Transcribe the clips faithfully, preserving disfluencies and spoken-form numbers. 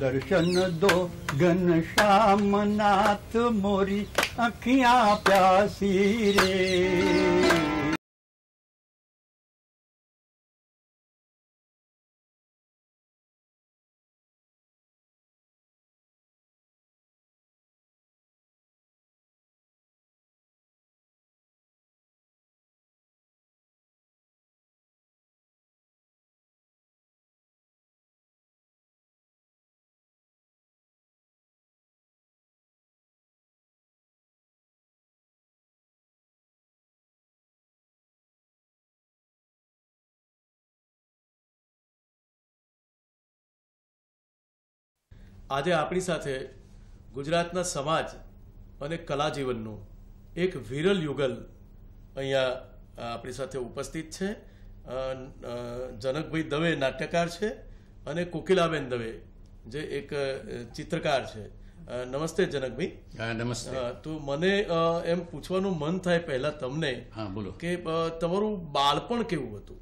दर्शन दो घनश्याम नाथ मोरी अखियां प्यासी रे। આજે આપણી સાથે ગુજરાતના સમાજ અને કલા જીવનનું એક વિરલ યુગલ અહીંયા આપણી સાથે ઉપસ્થિત છે। જનકભાઈ દવે નાટ્યકાર છે અને કોકિલાબેન દવે જે એક ચિત્રકાર છે। નમસ્તે જનકભાઈ। નમસ્તે। તો મને એમ પૂછવાનું મન થાય પહેલા તમને, હા બોલો, કે તમારું બાળપણ કેવું હતું?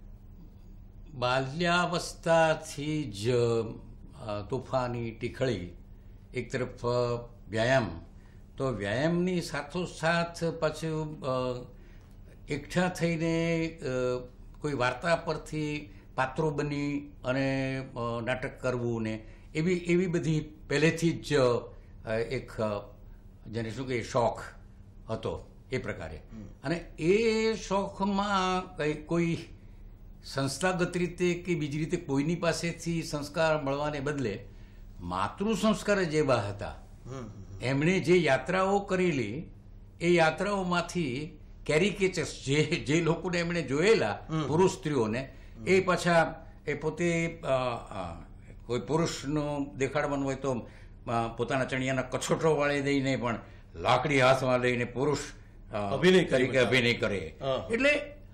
બાલ્યાવસ્થાથી જ તોફાની ટીખળી, એક તરફ વ્યાયામ, તો વ્યાયામની સાથોસાથ પાછું એકઠા થઈને કોઈ વાર્તા પરથી પાત્રો બની અને નાટક કરવું ને એવી એવી બધી પહેલેથી જ એક જેને શું કહે શોખ હતો એ પ્રકારે। અને એ શોખમાં કંઈ કોઈ સંસ્થાગત રીતે કે બીજી રીતે કોઈની પાસેથી સંસ્કાર મળવાને બદલે માતૃ સંસ્કાર જ એવા હતા। એમણે જે યાત્રાઓ કરેલી એ યાત્રાઓમાંથી કેરિકેચર્સ જે જે લોકોને એમણે જોયેલા પુરુષ સ્ત્રીઓને, એ પાછા એ પોતે કોઈ પુરુષનું દેખાડવાનું હોય તો પોતાના ચણિયાના કછોટો વાળી દઈને પણ લાકડી હાથમાં લઈને પુરુષ અભિનય તરીકે અભિનય કરે। એટલે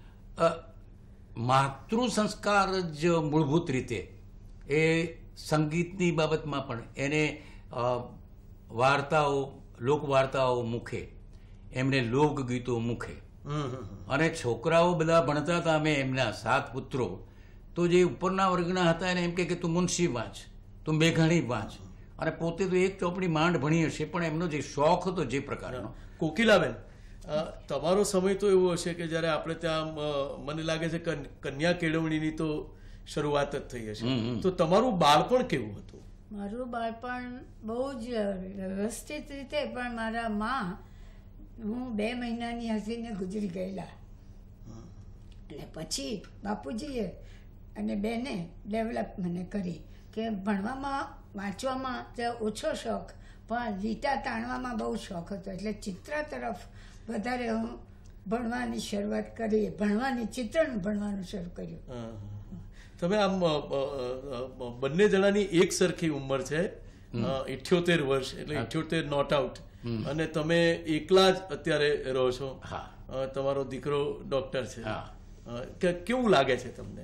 માતૃ સંસ્કાર જ મૂળભૂત રીતે એ સંગીતની બાબતમાં પણ એને વાર્તાઓ, લોકવાર્તાઓ મુખે, એમને લોકગીતો મુખે, અને છોકરાઓ બધા ભણતા હતા, અમે એમના સાત પુત્રો, તો જે ઉપરના વર્ગના હતા એને એમ કે તું મુનશી વાંચ, તું મેઘાણી વાંચ, અને પોતે તો એક ચોપડી માંડ ભણી હશે, પણ એમનો જે શોખ હતો જે પ્રકારનો। કોકિલાબેન, તમારો સમય તો એવો હશે કે જ્યારે આપણે ત્યાં મને લાગે છે કે કન્યા કેળવણીની તો શરૂઆત જ થઈ હશે, તો તમારું બાળપણ કેવું હતું? મારું બાળપણ બહુ જ વ્યવસ્થિત રીતે, પણ મારા માં, હું બે મહિનાની હસીને ગુજરી ગયેલા, અને પછી બાપુજીએ અને બેને ડેવલપ મને કરી કે ભણવામાં વાંચવામાં ઓછો શોખ, પણ વીટા તાણવામાં બહુ શોખ હતો, એટલે ચિત્ર તરફ વધારે હું ભણવાની શરૂઆત કરી, ભણવાની ચિત્રનું ભણવાનું શરૂ કર્યું। તમે આમ બંને જણાની એક સરખી ઉંમર છે, ઇઠ્યોતેર વર્ષ, એટલે ઇઠ્યોતેર નોટ આઉટ, અને તમે એકલા જ અત્યારે રહો છો, તમારો દીકરો ડોક્ટર છે, કેવું લાગે છે તમને?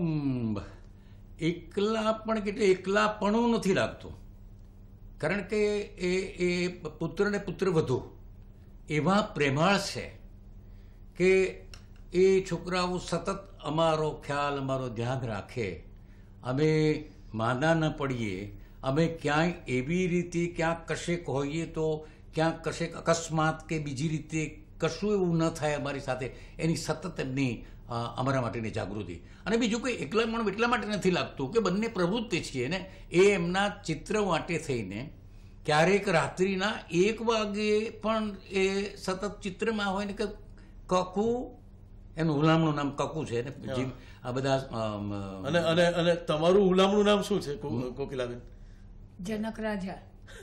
એકલા પણ કેટલે એકલાપણું નથી લાગતું, કારણ કે એ એ પુત્ર ને પુત્ર વધુ એવા પ્રેમાળ છે કે એ છોકરાઓ સતત અમારો ખ્યાલ, અમારો ધ્યાન રાખે, અમે માંદા ન પડીએ, અમે ક્યાંય એવી રીતે ક્યાંક કશેક હોઈએ તો ક્યાંક કશેક અકસ્માત કે બીજી રીતે કશું એવું ન થાય અમારી સાથે, એની સતત એમની અમારા માટેની જાગૃતિ। અને બીજું કંઈ એકલાપણું એટલા માટે નથી લાગતું કે બંને પ્રવૃત્તિ છીએ ને, એ એમના ચિત્ર માટે થઈને ક્યારેક રાત્રિના એક વાગે પણ એ સતત ચિત્રમાં હોય ને કે કકુ, એનું હુલામણું નામ કકુ છે ને, આ બધા અને અને અને તમારું હુલામણું નામ શું છે કોકિલાબેન? જનક રાજા।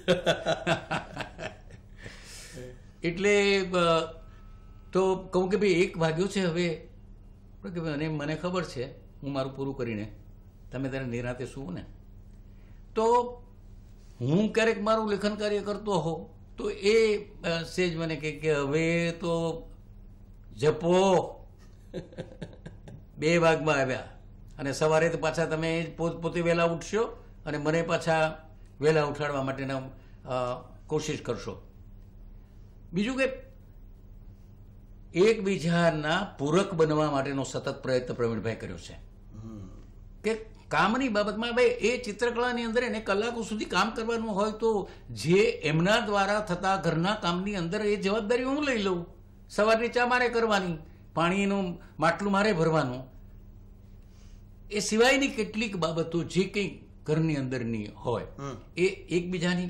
એટલે તો કહું કે ભાઈ એક વાગ્યો છે હવે, અને મને ખબર છે હું મારું પૂરું કરીને તમે ત્યારે નિરાંતે સુવો ને, તો હું ક્યારેક મારું લેખન કાર્ય કરતો હોઉં તો એ સેજ મને કે હવે તો જપો, બે વાગમાં આવ્યા, અને સવારે તો પાછા તમે પોત પોતે વહેલા ઉઠશો અને મને પાછા વહેલા ઉઠાડવા માટેના કોશિશ કરશો। બીજું કે એકબીજાના પૂરક બનવા માટેનો સતત પ્રયત્ન પ્રવીણભાઈ કર્યો છે, કે કામની બાબતમાં ભાઈ એ ચિત્રકલાની અંદર એને કલાકો સુધી કામ કરવાનું હોય તો જે એમના દ્વારા થતા ઘરના કામની અંદર એ જવાબદારી હું લઈ લઉં. સવારની ચા મારે કરવાની, પાણીનું માટલું મારે ભરવાનું, એ સિવાયની કેટલીક બાબતો જે કંઈ ઘરની અંદરની હોય એ એકબીજાની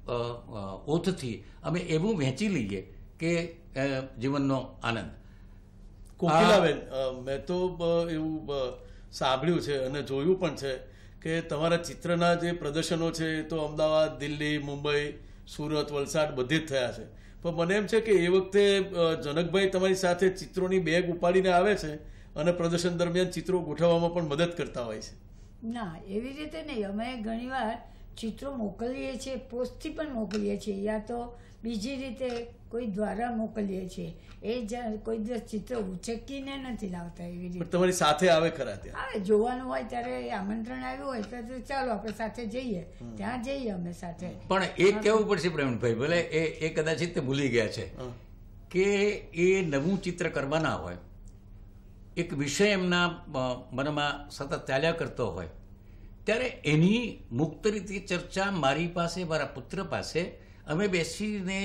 ઓથથી અમે એવું વહેંચી લઈએ કે જીવનનો આનંદ. કોકિલાબેન, મેં તો એવું સાંભળ્યું છે અને જોયું પણ છે કે તમારા ચિત્રના જે પ્રદર્શનો છે એ તો અમદાવાદ, દિલ્હી, મુંબઈ, સુરત, વલસાડ બધી જ થયા છે. પણ મને એમ છે કે એ વખતે જનકભાઈ તમારી સાથે ચિત્રોની બેગ ઉપાડીને આવે છે અને પ્રદર્શન દરમિયાન ચિત્રો ગોઠવવામાં પણ મદદ કરતા હોય છે. ના, એવી રીતે નહીં. અમે ઘણીવાર ચિત્રો મોકલીએ છીએ, પોસ્ટથી પણ મોકલીએ છીએ, યા તો બીજી રીતે કોઈ દ્વારા મોકલીએ છીએ. એ જ કોઈ દિવસ ચિત્ર ઉચકીને નથી લાવતા. એવી રીતે તમારી સાથે આવે ખરા? ત્યાં આવે, જોવાનું હોય ત્યારે આમંત્રણ આવ્યું હોય તો ચાલો આપણે સાથે જઈએ, ત્યાં જઈએ અમે સાથે. પણ એ કહેવું પડશે પ્રવીણભાઈ, ભલે એ એ કદાચ તે ભૂલી ગયા છે કે એ નવું ચિત્ર કરવાના હોય, એક વિષય એમના મનમાં સતત ચાલ્યા કરતો હોય, ત્યારે એની મુક્ત રીતે ચર્ચા મારી પાસે, મારા પુત્ર પાસે અમે બેસીને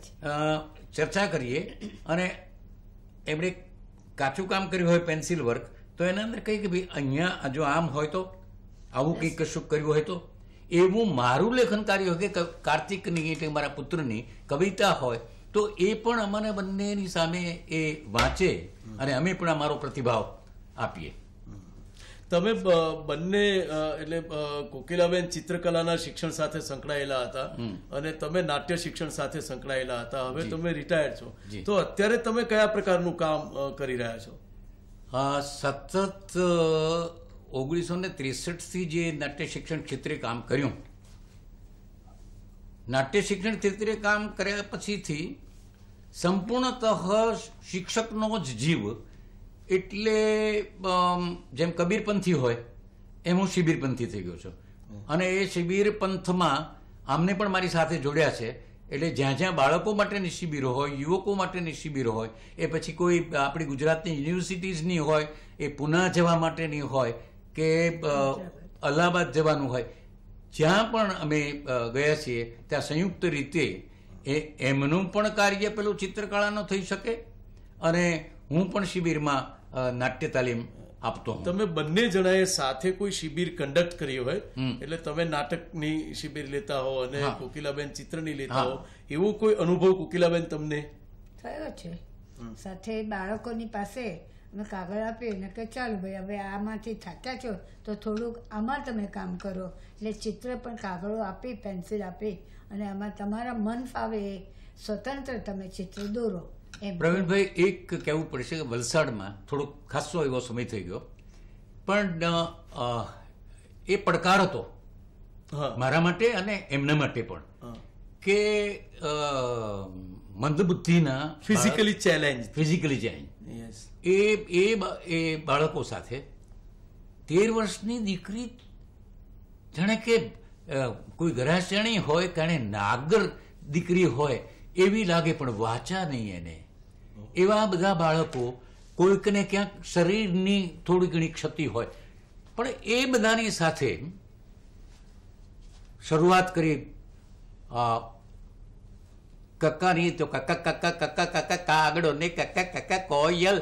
ચર્ચા કરીએ. અને એમણે કાચું કામ કર્યું હોય, પેન્સિલ વર્ક, તો એના અંદર કહી કે ભાઈ અહીંયા જો આમ હોય તો આવું કંઈક કશું કર્યું હોય તો, એવું મારું લેખન કાર્ય હોય કે કાર્તિકની એટલે મારા પુત્રની કવિતા હોય તો એ પણ અમને બંનેની સામે એ વાંચે અને અમે પણ અમારો પ્રતિભાવ આપીએ. તમે બંને એટલે કોકિલાબેન ચિત્રકલાના શિક્ષણ સાથે સંકળાયેલા હતા અને તમે નાટ્ય શિક્ષણ સાથે સંકળાયેલા હતા. હવે તમે રિટાયર્ડ છો, તો અત્યારે તમે કયા પ્રકારનું કામ કરી રહ્યા છો? સતત ઓગણીસો ને ત્રેસઠ થી જે નાટ્ય શિક્ષણ ક્ષેત્રે કામ કર્યું, નાટ્ય શિક્ષણ ક્ષેત્રે કામ કર્યા પછીથી સંપૂર્ણતઃ શિક્ષકનો જ જીવ, એટલે જેમ કબીરપંથી હોય એમ હું શિબિરપંથી થઈ ગયો છું. અને એ શિબિર પંથમાં આમને પણ મારી સાથે જોડ્યા છે. એટલે જ્યાં જ્યાં બાળકો માટેની શિબિરો હોય, યુવકો માટેની શિબિરો હોય, એ પછી કોઈ આપણી ગુજરાતની યુનિવર્સિટીઝની હોય, એ પુના જવા માટેની હોય કે અલ્હાબાદ જવાનું હોય, જ્યાં પણ અમે ગયા છીએ ત્યાં સંયુક્ત રીતે એ એમનું પણ કાર્ય પેલું ચિત્રકળાનો થઈ શકે અને હું પણ શિબિરમાં નાટ્ય તાલીમ આપતો. તમે બંને જણાએ સાથે કોઈ શિબિર કન્ડક્ટ કરી હોય, એટલે તમે નાટકની શિબિર લેતા હો અને કોકિલાબેન ચિત્રની લેતા હો, એવો કોઈ અનુભવ કોકિલાબેન તમને થયો છે? સાથે બાળકોની પાસે અમે કાગળ આપીએ ને કે ચાલો ભાઈ હવે આમાંથી થાક્યા છો તો થોડુંક આમાં તમે કામ કરો, એટલે ચિત્ર પણ કાગળો આપી, પેન્સિલ આપી અને આમાં તમારા મન ફાવે એ સ્વતંત્ર તમે ચિત્ર દોરો. પ્રવીણભાઈ, એક કહેવું પડશે કે વલસાડમાં થોડો ખાસો એવો સમય થઈ ગયો, પણ એ પડકાર હતો મારા માટે અને એમના માટે પણ કે મંદબુદ્ધિના ફિઝિકલી ચેલેન્જ ફિઝિકલી ચેલેન્જ એ એ બાળકો સાથે તેર વર્ષની દીકરી જાણે કે કોઈ ગરાસિયાણી હોય કે નાગર દીકરી હોય એવી લાગે, પણ વાચા નહીં એને. એવા બધા બાળકો, કોઈકને ક્યાંક શરીરની થોડી ઘણી ક્ષતિ હોય, પણ એ બધાની સાથે શરૂઆત કરી કક્કાની તો કક્કા કક્કા કક્કા કક્કા કાગડો ને કક્કા કક્કા કોયલ,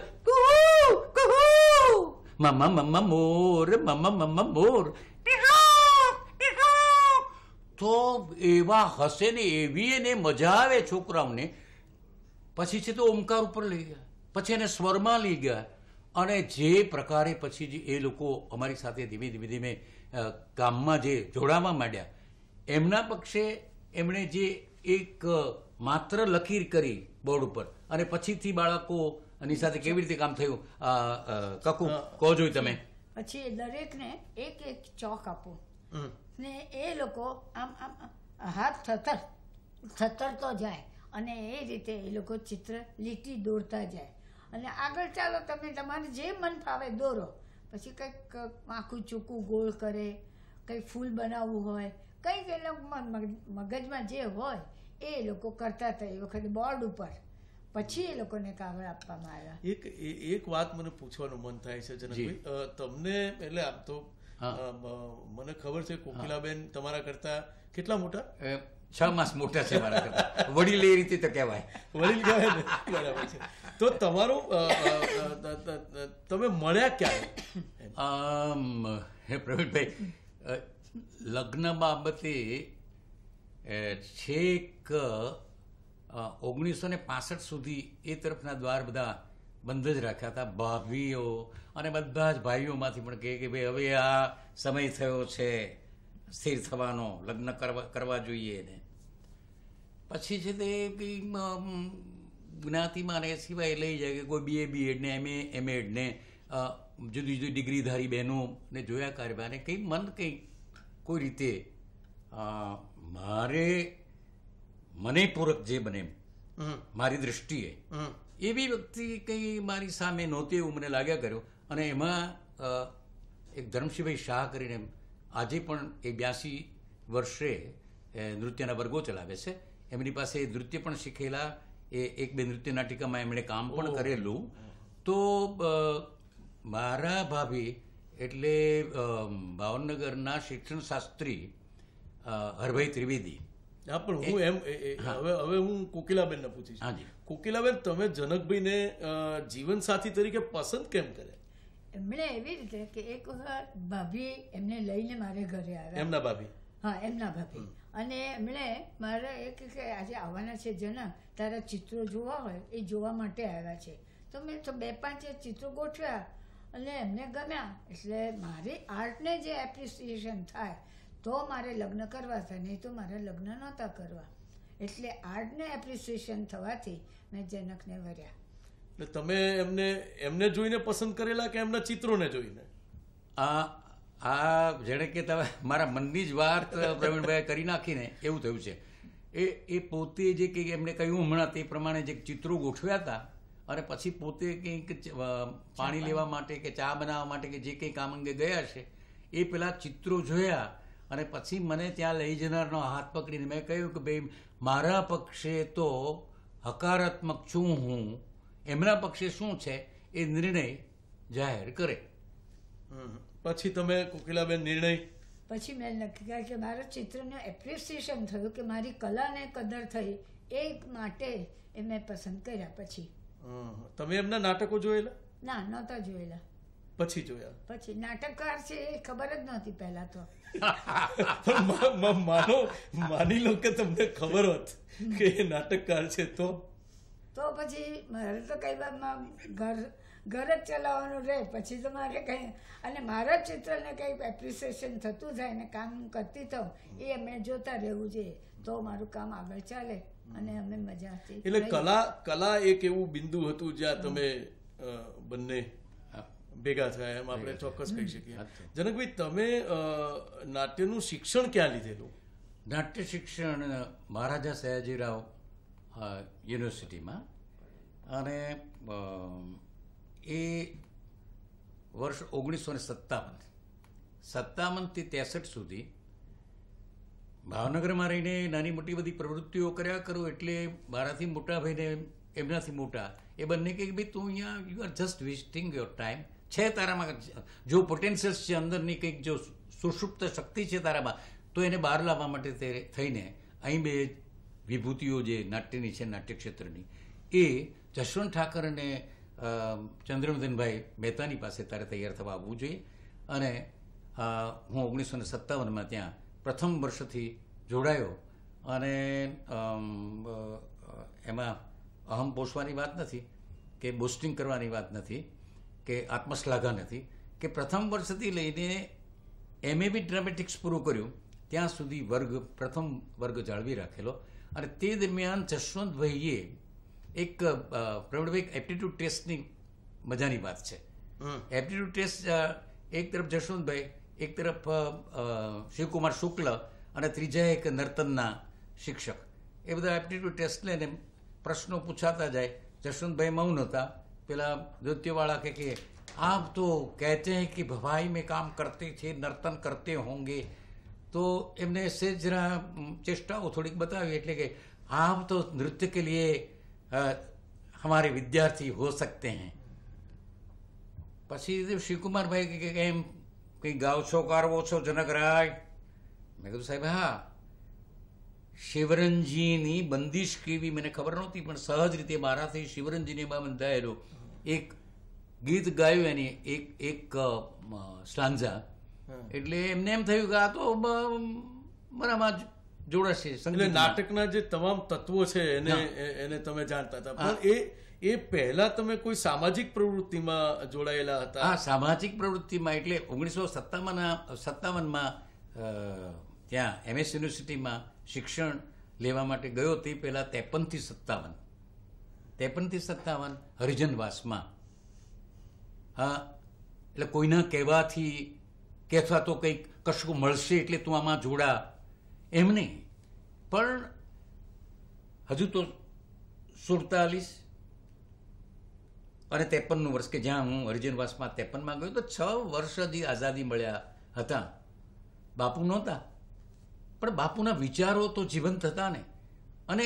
મમ્મા મમ્મા મોર, મમ્મા મમ્મા મોર, તો એવા હસે ને એવી એને મજા આવે છોકરાઓને. પછી છે તો ઓમકાર ઉપર લઈ ગયા, પછી એને સ્વરમાં લઈ ગયા, અને જે પ્રકારે પછી એ લોકો અમારી સાથે ધીમે ધીમે ધીમે કામમાં જે જોડાવા માંડ્યા, એમના પક્ષે એમણે જે એક માત્ર લકીર કરી બોર્ડ ઉપર અને પછીથી બાળકો એની સાથે કેવી રીતે કામ થયું, કકુ કહો જોઈ તમે. પછી દરેકને એક એક ચોક આપો ને એ લોકો આમ આમ હાથ થતર થતરતો જાય અને એ રીતે એ લોકો ચિત્ર લીટી દોરતા જાય અને આગળ ચાલો તમે તમારે જે મન ફાવે દોરો. પછી કંઈક આખું ચૂકું ગોળ કરે, કંઈ ફૂલ બનાવવું હોય, કંઈક એ લોકો મગજમાં જે હોય એ લોકો કરતા હતા એ વખતે બોર્ડ ઉપર. પછી એ લોકોને કાગળ આપવામાં આવ્યા. એક એક વાત મને પૂછવાનું મન થાય છે જનકભાઈ, તમને એટલે આમ તો હા. અ, મ- મને ખબર છે કોકિલાબેન તમારા કરતા કેટલા મોટા એ છ માસ મોટા છે મારા કરતા. વડીલ એ રીતે તો કહેવાય. વડીલ કહેવાય ને બરાબર છે. તો તમારું અ, અ, અ, ત- ત- ત- તમે મળ્યા ક્યારે? આમ, હે પ્રવીણભાઈ, અ, લગ્ન બાબતે અ, છેક ઓગણીસો ને પાસઠ સુધી એ તરફના દ્વાર બધા બંધ જ રાખ્યા હતા. ભાભીઓ અને બધા જ ભાઈઓમાંથી પણ કહે કે ભાઈ હવે આ સમય થયો છે સ્થિર થવાનો, લગ્ન કરવા કરવા જોઈએ ને. પછી છે તે કંઈ અમ, જ્ઞાતિમાં ને સિવાય લઈ જાય કે કોઈ બીએ બીએડ ને એમએ એમએડ ને અ, જુદી જુદી ડિગ્રીધારી બહેનો ને જોયા કારવા ને કંઈ મન કંઈ કોઈ રીતે અ, મારે મને પૂરક જે બને એમ, હમ, મારી દૃષ્ટિએ હમ. એવી વ્યક્તિ કંઈ મારી સામે નહોતી એવું મને લાગ્યા કર્યો. અને એમાં અ, એક ધર્મસિંહભાઈ શાહ કરીને આજે પણ એ બ્યાસી વર્ષે એ, નૃત્યના વર્ગો ચલાવે છે. એમની પાસે નૃત્ય પણ શીખેલા, એ એક બે નૃત્ય નાટિકામાં એમણે કામ પણ ઓહ. કરેલું. તો અ, મારા ભાભી એટલે અ, ભાવનગરના શિક્ષણ શાસ્ત્રી અ, હરભાઈ ત્રિવેદી. હા, પણ હું એમ એ- એ- હવે હવે હું કોકિલાબેનને પૂછીશ. હાજી. કોકિલાબેન, તમે જનકભાઈને અ, જીવનસાથી તરીકે પસંદ કેમ કર્યા? એમણે એવી રીતે કે એક વખત ભાભી એમને લઈને મારે ઘરે આવ્યા. એમના ભાભી? હા, એમના ભાભી. અને એમણે મારે એક કે આજે આવવાના છે જનક, તારા ચિત્રો જોવા હોય એ જોવા માટે આવ્યા છે. તો મેં તો બે પાંચ ચિત્રો ગોઠવ્યા અને એમને ગમ્યા. એટલે મારી આર્ટને જે એપ્રિસિએશન થાય તો મારે લગ્ન કરવા થાય, નહીં તો મારે લગ્ન નહોતા કરવા. એટલે આર્ટને એપ્રિસિએશન થવાથી મેં જનકને વર્યા. એટલે તમે એમને એમને જોઈને પસંદ કરેલા કે એમના ચિત્રોને જોઈને? આ આ જેણે કે તમે મારા મનની જ વાત પ્રવીણભાઈ કરી નાખીને એવું થયું છે. એ એ પોતે જે કંઈક એમણે કહ્યું હમણાં તે પ્રમાણે જે ચિત્રો ગોઠવ્યા હતા અને પછી પોતે કંઈક ચ- અ, પાણી લેવા માટે કે ચા બનાવવા માટે કે જે કંઈ કામ અંગે ગયા છે એ પેલા ચિત્રો જોયા અને પછી મને ત્યાં લઈ જનારનો હાથ પકડીને મેં કહ્યું કે ભાઈ મારા પક્ષે તો હકારાત્મક છું હું, એમના પક્ષે શું છે એ નિર્ણય જાહેર કરે. હમ. પછી તમે કોકિલાબેન નિર્ણય? પછી મેં નક્કી કર્યું કે મારા ચિત્રનું એપ્રિસિએશન થયું કે મારી કલાને કદર થઈ એ માટે એ મેં પસંદ કર્યા. પછી હમ. તમે એમના નાટકો જોયેલા? ના, નહોતા જોયેલા. પછી જોયા? પછી નાટકકાર છે એ ખબર જ નહોતી પહેલા તો. પણ મા- મા- માનો માની લો કે તમને ખબર હોત કે એ નાટકકાર છે તો? તો પછી મારે તો કઈ વાતમાં ઘર ઘર જ ચલાવવાનું રહે. પછી તો મારે કંઈ અને મારા ચિત્રને કંઈક એપ્રિસિએશન થતું જાય ને કામ કરતી થાઉં એ અમે જોતા રહેવું જોઈએ તો મારું કામ આગળ ચાલે અને અમે મજાથી એટલે રહીએ. કલા કલા એક એવું બિંદુ હતું જ્યાં તમે અ, બંને ભેગા થયા, એમ આપણે ચોક્કસ કહી શકીએ. જનકભાઈ, તમે અ, નાટ્યનું શિક્ષણ ક્યાં લીધેલું? નાટ્ય શિક્ષણ મહારાજા સયાજીરાવ અ, યુનિવર્સિટીમાં. અને અ, એ વર્ષ ઓગણીસો ને સત્તાવન સત્તાવનથી ત્રેસઠ સુધી ભાવનગરમાં રહીને નાની મોટી બધી પ્રવૃત્તિઓ કર્યા કરું. એટલે મારાથી મોટા ભાઈને એમનાથી મોટા એ બંને કહે કે ભાઈ તું અહીંયા you are just wasting your time. છે તારામાં જો પોટેન્શિયલ્સ છે, અંદરની કંઈક જો સુષુપ્ત શક્તિ છે તારામાં, તો એને બહાર લાવવા માટે તે થઈને અહીં બે વિભૂતિઓ જે નાટ્યની છે, નાટ્ય ક્ષેત્રની, એ જશવંત ઠાકર અને અ, ચંદ્રવદનભાઈ મહેતાની પાસે તારે તૈયાર થવા આવવું જોઈએ. અને અ, હું ઓગણીસો ને સત્તાવનમાં ત્યાં પ્રથમ વર્ષથી જોડાયો. અને અમ, અ, એમાં અહમ પોષવાની વાત નથી કે બોસ્ટિંગ કરવાની વાત નથી કે આત્મશ્લાઘા નથી કે પ્રથમ વર્ષથી લઈને એમએ બી ડ્રામેટિક્સ પૂરું કર્યું ત્યાં સુધી વર્ગ પ્રથમ વર્ગ જાળવી રાખેલો. અને તે દરમિયાન જશવંતભાઈએ એક અ, પ્રવીણભાઈ એક એપ્ટિટ્યૂડ ટેસ્ટની મજાની વાત છે. હમ. એપ્ટિટ્યૂડ ટેસ્ટ અ, એક તરફ જશવંતભાઈ, એક તરફ અ, અ, શિવકુમાર શુક્લ અને ત્રીજા એક નર્તનના શિક્ષક, એ બધા એપ્ટિટ્યૂડ ટેસ્ટ લઈને પ્રશ્નો પૂછાતા જાય. જશવંતભાઈ મૌન હતા. પેલા નૃત્યવાળા કે કે આપ તો કહેતે हैं कि भवाई में काम करते थे, नर्तन करते होंगे. તો એમને સેજ જરા ચેષ્ટાઓ થોડીક બતાવી એટલે કે આપ તો નૃત્ય કે लिए અ, हमारे विद्यार्थी हो सकते हैं. પછી શિવકુમારભાઈ કે એમ કંઈ ગાવ છો કારવો છો જનકરાય? મેં કીધું સાહેબ હા. શિવરંજીની બંદીશ કેવી મને ખબર નહોતી, પણ સહજ રીતે મારાથી શિવરંજીની બા બંધાયેલું એક ગીત ગાયું, એની એક એક સ્ટાન્ઝા. એટલે એમને એમ થયું કે આ તો બરાબર જોડાશે. એટલે નાટકના જે તમામ તત્વો છે એને એને તમે જાણતા હતા, પણ એ એ પહેલા તમે કોઈ સામાજિક પ્રવૃત્તિમાં જોડાયેલા હતા? હા, સામાજિક પ્રવૃત્તિમાં. એટલે ઓગણીસો સત્તાવન સત્તાવનમાં ત્યાં એમએસ યુનિવર્સિટીમાં શિક્ષણ લેવા માટે ગયો. તે પહેલા ત્રેપન થી સત્તાવન ત્રેપન થી સત્તાવન હરિજનવાસમાં. હા, એટલે કોઈના કહેવાથી કે અથવા તો કંઈક કશું મળશે એટલે તું આમાં જોડા એમ નહીં, પણ હજુ તો સુડતાલીસ અને ત્રેપનનું વર્ષ કે જ્યાં હું હરિજનવાસમાં ત્રેપનમાં ગયો તો છ વર્ષ હજી આઝાદી મળ્યા હતા. બાપુ નહોતા, પણ બાપુના વિચારો તો જીવંત હતા ને. અને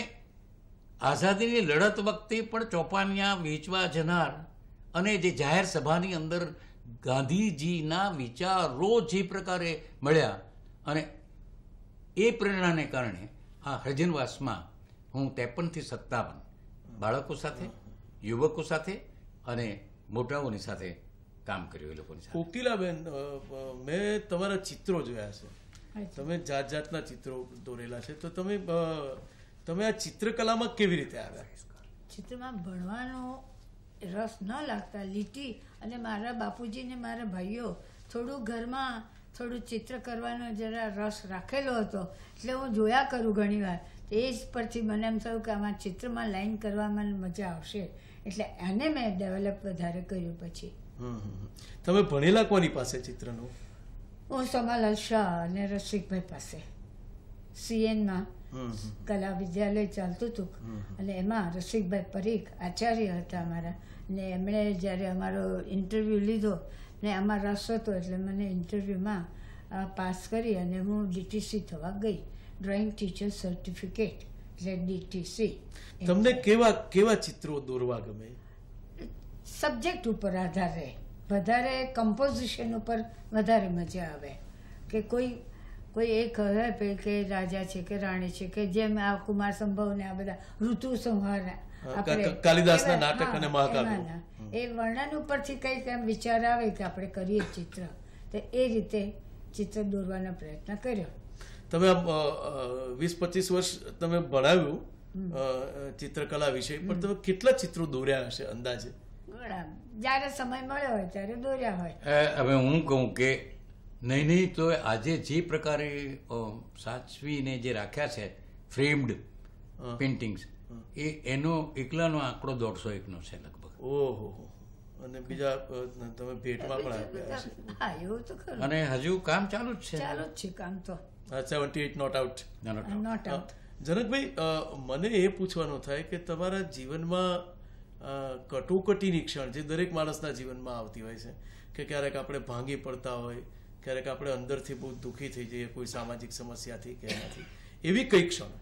આઝાદીની લડત વખતે પણ ચોપાનિયા વેચવા જનાર અને જે જાહેર સભાની અંદર ગાંધીજીના વિચારો જે પ્રકારે મળ્યા, અને એ પ્રેરણાને કારણે આ હરિજનવાસમાં હું ત્રેપનથી સત્તાવન બાળકો સાથે, યુવકો સાથે અને મોટાઓની સાથે કામ કર્યું. એ લોકોની સાથે. કોકિલાબેન, મેં તમારા ચિત્રો જોયા છે, તમે જાત જાતના ચિત્રો દોરેલા છે, તો તમે તમે આ ચિત્રકલામાં કેવી રીતે આવ્યા? ચિત્રમાં ભણવાનો રસ ન લાગતા લીટી, અને મારા બાપુજી ને મારા ભાઈઓ થોડું ઘરમાં થોડું ચિત્ર કરવાનો જરા રસ રાખેલો હતો, એટલે હું જોયા કરું ઘણી વાર. એ જ પરથી મને એમ થયું કે આમાં ચિત્રમાં લાઈન કરવામાં મજા આવશે, એટલે એને મેં ડેવલપ વધારે કર્યું. પછી તમે ભણેલા કોની પાસે ચિત્રનું? હું સમાલાલ શાહ અને રસિકભાઈ પાસે સીએનમાં કલા વિદ્યાલય ચાલતું હતું, અને એમાં રસિકભાઈ પરીખ આચાર્ય હતા અમારા, ને એમણે જ્યારે અમારો ઇન્ટરવ્યૂ લીધો ને આમાં રસ હતો, એટલે મને ઇન્ટરવ્યૂમાં પાસ કરી અને હું ડીટીસી થવા ગઈ, ડ્રોઈંગ ટીચર સર્ટિફિકેટ, એટલે ડીટીસી. તમને કેવા કેવા ચિત્રો દોરવા ગમે? સબ્જેક્ટ ઉપર આધાર રહે, વધારે કમ્પોઝિશન ઉપર વધારે મજા આવે. કે કોઈ કોઈ એક હવે કે રાજા છે કે રાણી છે, કે જેમ આ કુમાર સંભવ ને આ બધા ઋતુ સંહાર, કાલિદાસના નાટક અને મહાકાવ્યો, એ વર્ણન ઉપરથી કંઈક એમ વિચાર આવે કે આપણે કરીએ ચિત્ર, તો એ રીતે ચિત્ર દોરવાનો પ્રયત્ન કર્યો. તમે આમ વીસ પચીસ વર્ષ તમે ભણાવ્યું ચિત્રકલા વિશે, પણ તમે કેટલા ચિત્રો દોર્યા હશે અંદાજે? જયારે સમય મળ્યો હોય ત્યારે દોર્યા હોય. હવે હું કહું કે નહીં નહીં તો આજે જે પ્રકારે સાચવીને જે રાખ્યા છે ફ્રેમ્ડ પેઇન્ટિંગ્સ, એ એનો એકલાનો આંકડો દોઢસો એકનો છે લગભગ. ઓહો, અને બીજા તમે ભેટમાં પણ આપ્યા છે? હા, એવું તો ખરું. અને હજુ કામ ચાલુ જ છે. ચાલુ જ છે કામ તો. Seventy eight not out. Not out. જનકભાઈ, મને એ પૂછવાનું થાય કે તમારા જીવનમાં કટોકટીની ક્ષણ જે દરેક માણસના જીવનમાં આવતી હોય છે, કે ક્યારેક આપણે ભાંગી પડતા હોય, ક્યારેક આપણે અંદરથી બહુ દુઃખી થઈ જઈએ કોઈ સામાજિક સમસ્યાથી કે એનાથી, એવી કઈ ક્ષણ?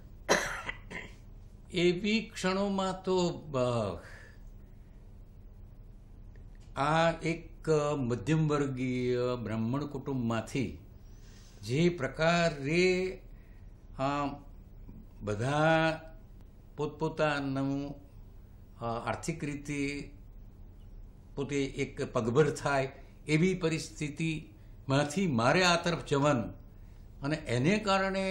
એવી ક્ષણોમાં તો આ એક મધ્યમ વર્ગીય બ્રાહ્મણ કુટુંબમાંથી જે પ્રકારે બધા પોતપોતાનું આર્થિક રીતે પોતે એક પગભર થાય એવી પરિસ્થિતિમાંથી મારે આ તરફ જવાનું, અને એને કારણે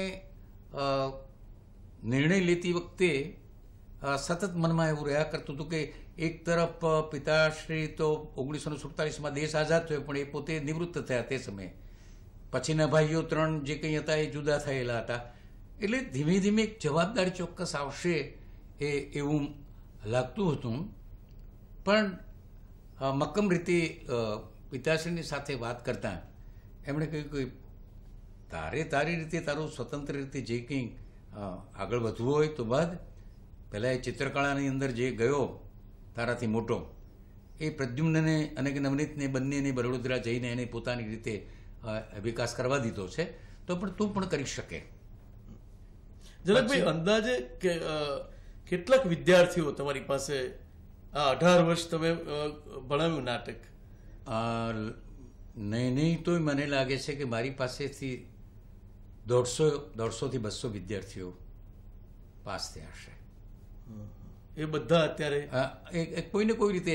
નિર્ણય લેતી વખતે સતત મનમાં એવું રહ્યા કરતું હતું કે એક તરફ પિતાશ્રી તો ઓગણીસો સુડતાલીસમાં દેશ આઝાદ થયો, પણ એ પોતે નિવૃત્ત થયા તે સમયે. પછીના ભાઈઓ ત્રણ જે કંઈ હતા એ જુદા થયેલા હતા, એટલે ધીમે ધીમે એક જવાબદારી ચોક્કસ આવશે એ એવું લાગતું હતું. પણ મક્કમ રીતે પિતાશ્રીની સાથે વાત કરતા એમણે કહ્યું કે તારે તારી રીતે તારું સ્વતંત્ર રીતે જે કંઈ આગળ વધવું હોય તો બાદ પહેલાં એ ચિત્રકળાની અંદર જે ગયો તારાથી મોટો, એ પ્રદ્યુમ્નને અને નવનીતને બંનેને વડોદરા જઈને એને પોતાની રીતે વિકાસ કરવા દીધો છે, તો પણ તું પણ કરી શકે. જનકભાઈ, અંદાજે કેટલાક વિદ્યાર્થીઓ તમારી પાસે આ અઢાર વર્ષ તમે ભણાવ્યું નાટક? નહીં નહીં તોય મને લાગે છે કે મારી પાસેથી દોઢસો દોઢસોથી બસો વિદ્યાર્થીઓ પાસ થયા હશે. એ બધા અત્યારે એ કોઈને કોઈ રીતે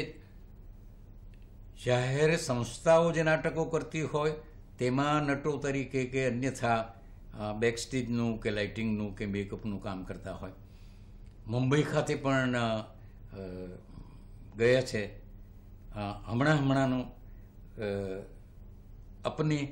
જાહેર સંસ્થાઓ જે નાટકો કરતી હોય તેમાં નટો તરીકે કે અન્યથા બેક સ્ટેજનું કે લાઇટિંગનું કે મેકઅપનું કામ કરતા હોય. મુંબઈ ખાતે પણ ગયા છે. હમણાં હમણાંનું અપને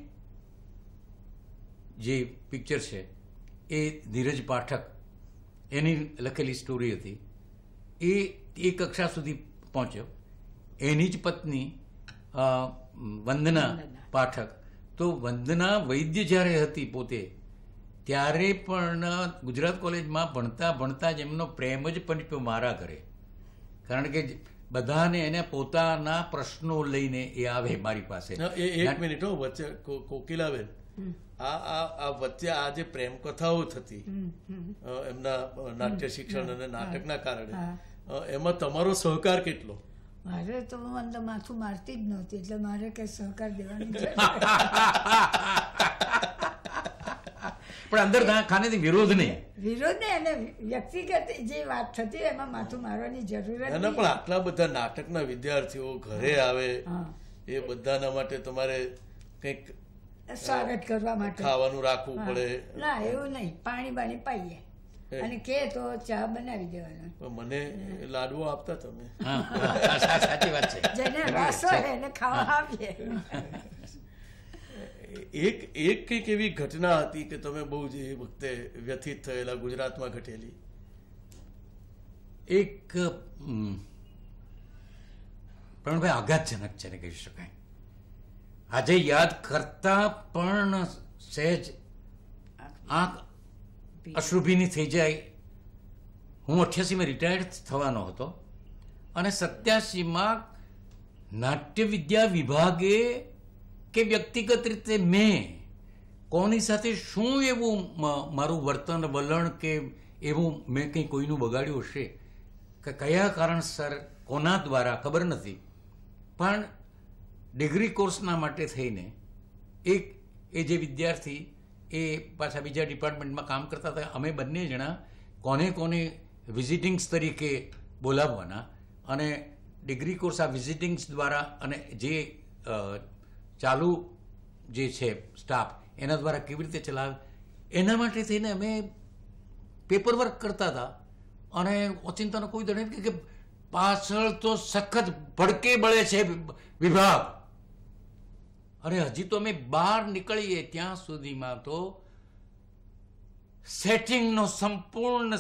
જે પિક્ચર છે એ ધીરજ પાઠક એની લખેલી સ્ટોરી હતી. એ એ કક્ષા સુધી પહોંચ્યો. એની જ પત્ની વંદના પાઠક, તો વંદના વૈદ્ય જ્યારે હતી પોતે ત્યારે પણ ગુજરાત કોલેજમાં ભણતા ભણતા જ એમનો પ્રેમ જ પનપ્યો મારા ઘરે. કારણ કે બધાને એને પોતાના પ્રશ્નો લઈને એ આવે મારી પાસે. એક મિનિટ હો, વચ્ચે કોકિલાબેન, આ આ આ વચ્ચે આ જે પ્રેમ કથાઓ થતી એમના નાટ્ય શિક્ષણ અને નાટકના કારણે, એમાં તમારો સહકાર કેટલો? મારે તો અંદર માથું મારતી જ નહોતી, એટલે મારે કઈ સહકાર દેવાની પણ અંદર ખાનેથી વિરોધ નહીં, વિરોધ નહીં, અને વ્યક્તિગત જે વાત થતી એમાં માથું મારવાની જરૂર નથી. પણ આટલા બધા નાટકના વિદ્યાર્થીઓ ઘરે આવે, એ બધાના માટે તમારે કંઈક સ્વાગત કરવા માટે ખાવાનું રાખવું પડે? ના, એવું નહીં, પાણી બાણી પાઈએ અને કે તો ચા બનાવી દેવાનો. મને લાડવો આપતા તમે? સાચી વાત છે, જેને રસ હોય એને ખાવા આપીએ. એક એક કંઈક એવી ઘટના હતી કે તમે બહુ જ એ વખતે વ્યથિત થયેલા, ગુજરાતમાં ઘટેલી? એક પ્રણભાઈ આઘાતજનક છે ને કહી શકાય. આજે યાદ કરતા પણ સહેજ આંખ અશ્રુભીની થઈ જાય. હું અઠ્યાસીમાં રિટાયર્ડ થવાનો હતો અને સત્યાસીમાં નાટ્ય વિદ્યા વિભાગે કે વ્યક્તિગત રીતે મેં કોની સાથે શું એવું મારું વર્તન વલણ કે એવું મેં કંઈ કોઈનું બગાડ્યું હશે કે કયા કારણસર કોના દ્વારા ખબર નથી, પણ ડિગ્રી કોર્સના માટે થઈને એક એ જે વિદ્યાર્થી એ પાછા બીજા ડિપાર્ટમેન્ટમાં કામ કરતા હતા, અમે બંને જણા કોને કોને વિઝિટિંગ્સ તરીકે બોલાવવાના અને ડિગ્રી કોર્સ આ વિઝિટિંગ્સ દ્વારા અને જે ચાલુ જે છે સ્ટાફ એના દ્વારા કેવી રીતે ચલાવે એના માટે થઈને અમે પેપર વર્ક કરતા હતા. અને ઓચિંતાનો કોઈ દડે કે પાછળ તો સખત ભડકે બળે છે વિભાગ. અને હજી તો અમે બહાર નીકળીએ ત્યાં સુધીમાં તો સેટિંગનો સંપૂર્ણ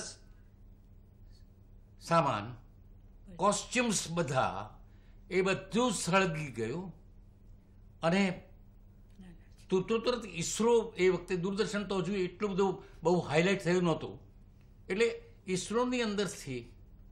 સામાન, કોસ્ચ્યુમ્સ બધા એ બધું સળગી ગયું. અને તું તો તરત ઈસરો એ વખતે દૂરદર્શન તો હજુ એટલું બધું બહુ હાઇલાઇટ થયું નહોતું, એટલે ઈસરોની અંદરથી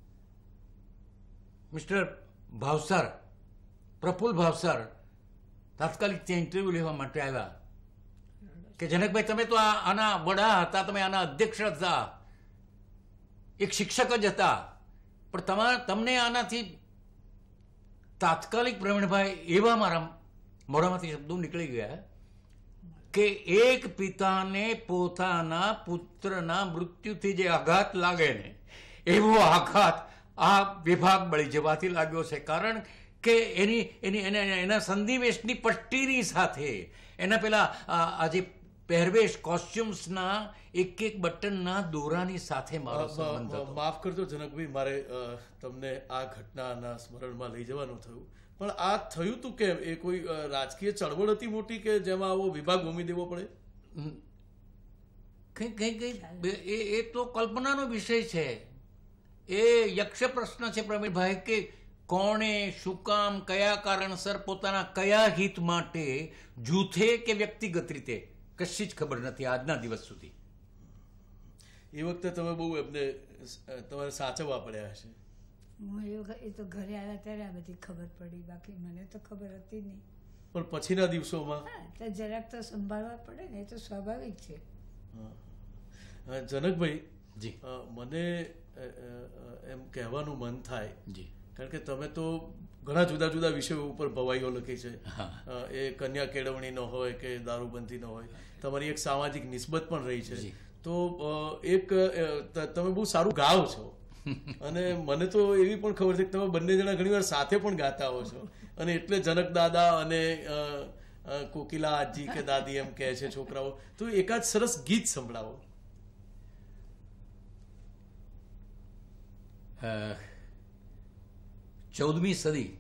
મિસ્ટર ભાવસાર, પ્રફુલ્લ ભાવસાર તાત્કાલિક ત્યાં ઇન્ટરવ્યુ લેવા માટે આવ્યા કે જનકભાઈ તમે તો આના વડા હતા, તમે આના અધ્યક્ષ હતા, એક શિક્ષક જ હતા, પણ તમારા તમને આનાથી તાત્કાલિક પ્રવીણભાઈ એવા મારા મોઢામાંથી શબ્દો નીકળી ગયા કે એક પિતાને પોતાના પુત્રના મૃત્યુથી જે આઘાત લાગે ને એવો આઘાત આ વિભાગ બળી જવાથી લાગ્યો છે. કારણ કે એની એની એના સંધિવેશની પટ્ટીની સાથે એના પેલા આજે પહેરવેશ કોસ્ચ્યુમ્સના એક એક બટનના દોરાની સાથે મારો સંબંધ હતો. માફ કરજો જનકભાઈ, મારે તમને આ ઘટનાના સ્મરણમાં લઈ જવાનું થયું, પણ આ થયું તું કેમ? એ કોઈ રાજકીય ચળવળ હતી મોટી કે જેમાં આવો વિભાગ હોમી દેવો પડે? કઈ કઈ કઈ એ તો કલ્પનાનો વિષય છે. એ યક્ષ પ્રશ્ન છે પ્રવીણભાઈ કે કોણે શું કામ કયા કારણસર પોતાના કયા હિત માટે જૂથે કે વ્યક્તિગત રીતે કશી જ ખબર નથી આજના દિવસ સુધી. એ વખતે તમે બહુ એમને તમારે સાચવવા પડ્યા હશે. હું એ તો ઘરે આવ્યા ત્યારે આ બધી ખબર પડી, બાકી મને તો ખબર હતી નહીં. પણ પછીના દિવસોમાં તો જરાક તો સંભાળવા પડે ને, એ તો સ્વાભાવિક છે. જનકભાઈ જી, મને એમ કહેવાનું મન થાય જી કારણ કે તમે તો ઘણા જુદા જુદા વિષયો ઉપર ભવાઈઓ લખી છે. એ કન્યા કેળવણીનો હોય કે દારૂબંધીનો હોય, તમારી એક સામાજિક નિસ્બત પણ રહી છે. તો એક તમે બહુ સારું ગાઓ છો અને મને તો એવી પણ ખબર છે કે તમે બંને જણા ઘણીવાર સાથે પણ ગાતા હો છો અને એટલે જનક દાદા અને કોકિલા આજી કે દાદી એમ કહે છે છોકરાઓ. તો એકાદ સરસ ગીત સંભળાવો. ચૌદમી સદી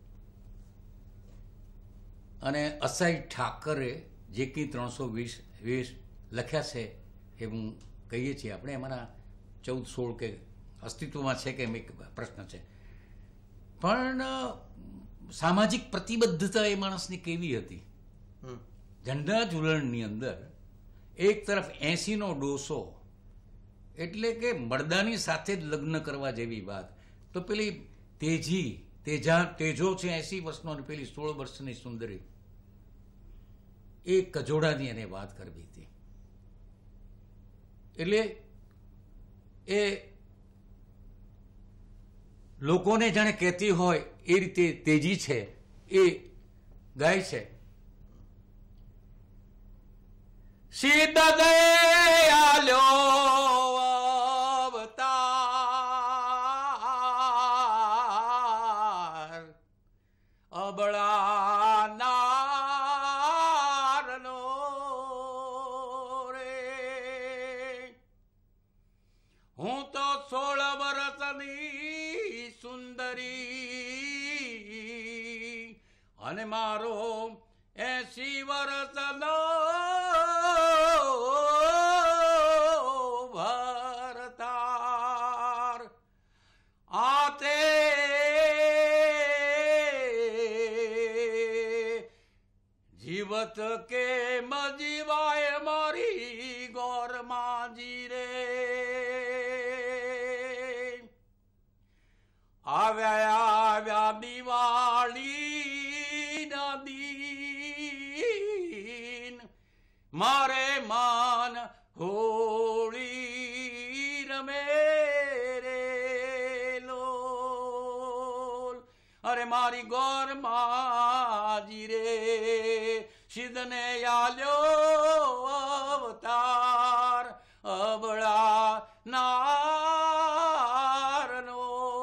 અને અસાઈ ઠાકરે જે કંઈ ત્રણસો વીસ વીસ લખ્યા છે એ હું કહીએ છીએ આપણે, એમાંના ચૌદ સોળ કે અસ્તિત્વમાં છે કે એમ એક પ્રશ્ન છે. પણ સામાજિક પ્રતિબદ્ધતા એ માણસની કેવી હતી? ઝંડા ઝૂલણની અંદર એક તરફ એંસીનો ડોસો, એટલે કે મરદાની સાથે જ લગ્ન કરવા જેવી વાત. તો પેલી તેજી તેજા તેજો છે એસી વર્ષનો અને પેલી સોળ વર્ષની સુંદરી, એ કજોડાની એને વાત કરવી હતી. એટલે એ લોકોને જાણે કહેતી હોય એ રીતે તેજી છે એ ગાય છે. સીધા દયાલ્યો અવતાર અબળા નારનો રે, હું તો સોળ વર્ષની સુંદરી અને મારો એસી વર્ષનો ભરતાર. આ તે જીવત કે મજીવાય મારી ગોરમાજી રે. આવ્યા આવ્યા દિવાળી ના દીન, મારે માન હોળી રમે રે લોલ. અરે મારી ગોર માજી રે, સિદ્ધને આલ્યો અવતાર અબળા નારનો.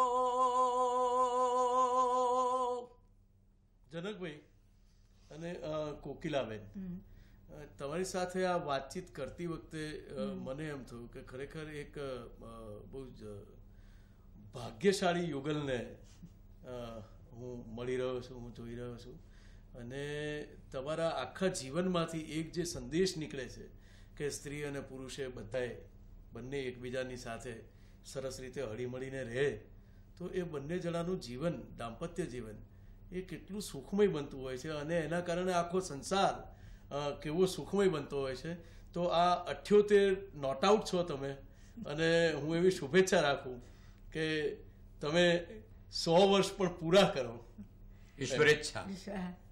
જનકભાઈ અને કોકિલાબેન, તમારી સાથે આ વાતચીત કરતી વખતે મને એમ થયું કે ખરેખર એક બહુ જ ભાગ્યશાળી યુગલને હું મળી રહ્યો છું, હું જોઈ રહ્યો છું. અને તમારા આખા જીવનમાંથી એક જે સંદેશ નીકળે છે કે સ્ત્રી અને પુરુષે બધાએ બંને એકબીજાની સાથે સરસ રીતે હળીમળીને રહે, તો એ બંને જણાનું જીવન, દાંપત્ય જીવન એ કેટલું સુખમય બનતું હોય છે અને એના કારણે આખો સંસાર કેવો સુખમય બનતો હોય છે. તો આ અઠ્યોતેર નોટ આઉટ છો તમે અને હું એવી શુભેચ્છા રાખું કે તમે સો વર્ષ પણ પૂરા કરો. ઈશ્વરેચ્છા.